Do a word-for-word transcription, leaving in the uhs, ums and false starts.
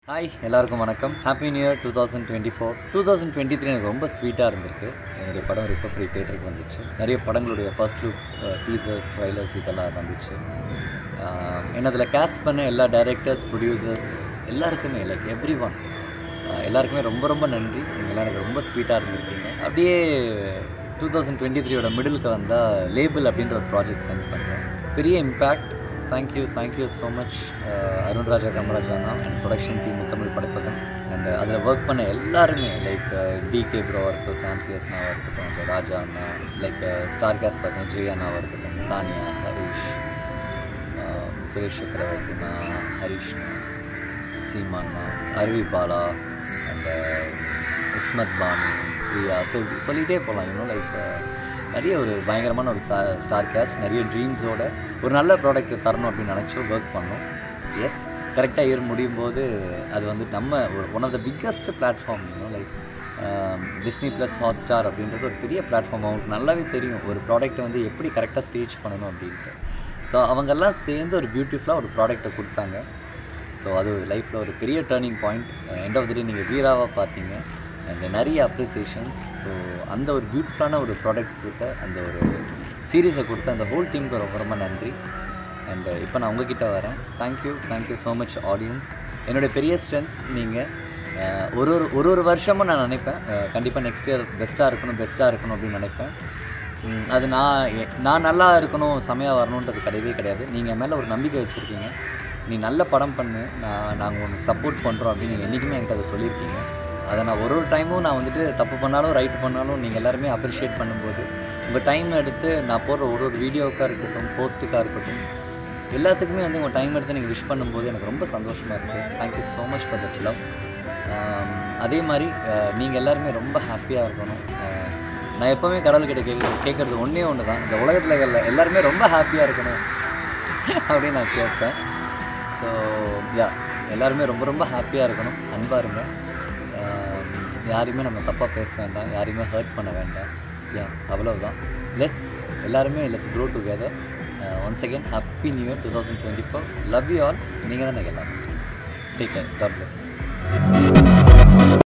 Hi எல்லாருக்கும் வணக்கம். Happy new year two thousand twenty four two thousand twenty three எனக்கு ரொம்ப ஸ்வீட்டாக இருந்திருக்கு. என்னுடைய படம் ரிப்பப்ளிக் தேட்டருக்கு வந்துச்சு. நிறைய படங்களுடைய ஃபர்ஸ்ட் லுக், டீசர், ட்ரைலர்ஸ் இதெல்லாம் வந்துச்சு. என்னதில் கேஸ்ட் பண்ண எல்லா டைரக்டர்ஸ், ப்ரொடியூசர்ஸ் எல்லாருக்குமே, லைக் எவ்ரி ஒன், எல்லாருக்குமே ரொம்ப ரொம்ப நன்றி. நீங்கள்லாம் எனக்கு ரொம்ப ஸ்வீட்டாக இருந்திருக்கீங்க. அப்படியே டூ தௌசண்ட் டுவெண்ட்டி த்ரீயோட மிடிலுக்கு வந்தால் லேபிள் அப்படின்ற ஒரு ப்ராஜெக்ட் சென்ட் பண்ணுறேன். பெரிய impact. Thank you thank you so much Arun Raja கமராஜானா and production team Muthamizh Padaippagam. And அதில் ஒர்க் பண்ண எல்லாருமே, லைக் டிகே ப்ரோவாக இருக்கட்டும், சாம்சியஸ்னாவாக இருக்கட்டும், ராஜா அண்ணா, லைக் ஸ்டார் கேஸ்ட் பார்த்தீங்கன்னா ஜெய் அண்ணாவாக இருக்கட்டும், தானியா, ஹரீஷ், சுரேஷ் சக்கரவர்த்தினா, ஹரீஷ்னா, சீமானா, அருவி பாலா அண்ட் இஸ்மத் பானு, பிரியா, சொல் சொல்லிகிட்டே போகலாம். இன்னும் லைக் நிறைய ஒரு பயங்கரமான ஒரு ஸ்டா ஸ்டார் கேஸ்ட் நிறைய ட்ரீம்ஸோட ஒரு நல்ல ப்ராடக்ட் தரணும் அப்படின்னு நினச்சோம், ஒர்க் பண்ணோம். எஸ், கரெக்டாக இயர் முடியும் போது அது வந்து நம்ம ஒரு one of the biggest platform, இன்னும் like Disney plus Hotstar அப்படின்றது ஒரு பெரிய பிளாட்ஃபார்ம். அவங்களுக்கு நல்லாவே தெரியும் ஒரு ப்ராடக்ட்டை வந்து எப்படி கரெக்டாக ஸ்டேஜ் பண்ணணும் அப்படின்ட்டு. ஸோ அவங்கெல்லாம் சேர்ந்து ஒரு பியூட்டிஃபுல்லாக ஒரு ப்ராடக்ட்டை கொடுத்தாங்க. ஸோ அது லைஃப்பில் ஒரு பெரிய turning point. End of the day நீங்கள் வீராவாக பார்த்தீங்க அண்ட் நிறைய அப்ரிசியேஷன்ஸ். ஸோ அந்த ஒரு பியூட்டிஃபுல்லான ஒரு ப்ராடக்ட் கொடுத்த அந்த ஒரு சீரீஸை கொடுத்த அந்த ஹோல் டீமுக்கு ரொம்ப ரொம்ப நன்றி. அண்ட் இப்போ நான் உங்ககிட்ட வரேன். Thank you thank you so much audience. என்னுடைய பெரிய ஸ்ட்ரென்த் நீங்கள். ஒரு ஒரு ஒரு ஒரு வருஷமும் நான் நினைப்பேன் கண்டிப்பாக நெக்ஸ்ட் இயர் பெஸ்ட்டாக இருக்கணும் பெஸ்ட்டாக இருக்கணும் அப்படின்னு நினைப்பேன். அது நான் நான் நல்லா இருக்கணும், செமையாக வரணுன்றது கிடையவே கிடையாது. நீங்கள் மேலே ஒரு நம்பிக்கை வச்சுருக்கீங்க. நீ நல்ல படம் பண்ணு, நான் நாங்கள் உங்களுக்கு சப்போர்ட் பண்ணுறோம் அப்படின்னு நீங்கள் என்றைக்குமே என்கிட்ட அதை சொல்லியிருக்கீங்க. அதை நான் ஒரு ஒரு டைமும் நான் வந்துட்டு தப்பு பண்ணாலும் ரைட்டு பண்ணாலும் நீங்கள் எல்லாருமே அப்ரிஷியேட் பண்ணும்போது, உங்கள் டைம் எடுத்து நான் போடுற ஒரு ஒரு வீடியோவுக்காக இருக்கட்டும், போஸ்ட்டுக்காக இருக்கட்டும், எல்லாத்துக்குமே வந்து உங்கள் டைம் எடுத்து நீங்கள் விஷ் பண்ணும்போது எனக்கு ரொம்ப சந்தோஷமாக இருக்குது. Thank you so much for that love. அதே மாதிரி நீங்கள் எல்லாருமே ரொம்ப ஹாப்பியாக இருக்கணும். நான் எப்போவுமே கடவுள்கிட்ட கேட்க கேட்குறது ஒன்றே ஒன்று தான், இந்த உலகத்தில் எல்லாருமே ரொம்ப ஹாப்பியாக இருக்கணும் அப்படின்னு நான் கேட்பேன். ஸோ யா, எல்லாருமே ரொம்ப ரொம்ப ஹாப்பியாக இருக்கணும், அன்பாக இருங்க. யாரையுமே நம்ம தப்பாக பேச வேண்டாம், யாரையுமே ஹர்ட் பண்ண வேண்டாம். யா, அவ்வளவுதான். லெட்ஸ் எல்லாருமே let's grow together. Once again happy new year two thousand twenty four. Love you all. நீங்கள் தான் எனக்கு எல்லாமே. Take care. God plus.